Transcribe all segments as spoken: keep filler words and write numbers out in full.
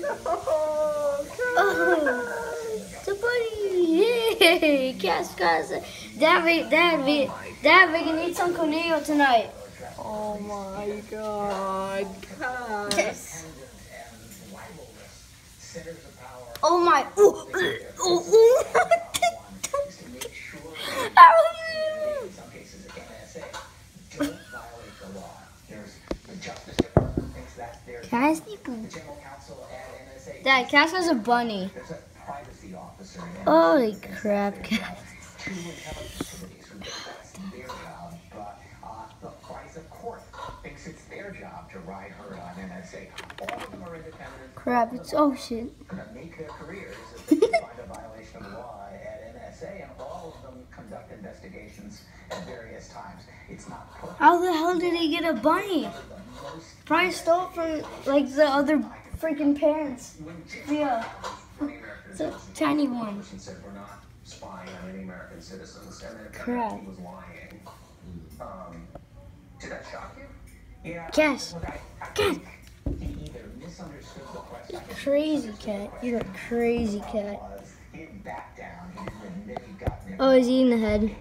Oh, it's a bunny. Yay. Cash, cash. Dad, we, Dad, we, Dad, we can eat some conillo tonight. Oh my God, Cass. Yes. Oh my. Ooh. Ooh. Ooh. Cass, Dad, Cass has a bunny. Holy crap, Cass. Crap, it's oh shit. How the hell did he get a bunny? Probably stole it from like the other freaking parents. Yeah. It's a tiny one. Crap. Cass. Cass. You're crazy, cat. You're a crazy cat. Oh, he's eating the head.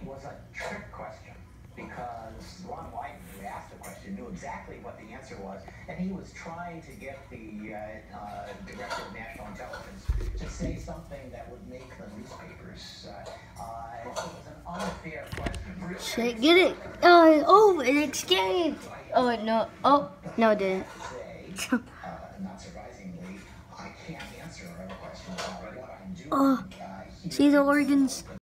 Knew exactly what the answer was, and he was trying to get the uh, uh, director of national intelligence to say something that would make the newspapers. Uh, uh, it was an unfair question. Shit, get it? Uh, oh, it escaped. Oh, no. Oh, no, it didn't. uh, not surprisingly, I can't answer a question about what I'm doing. Oh, see the organs?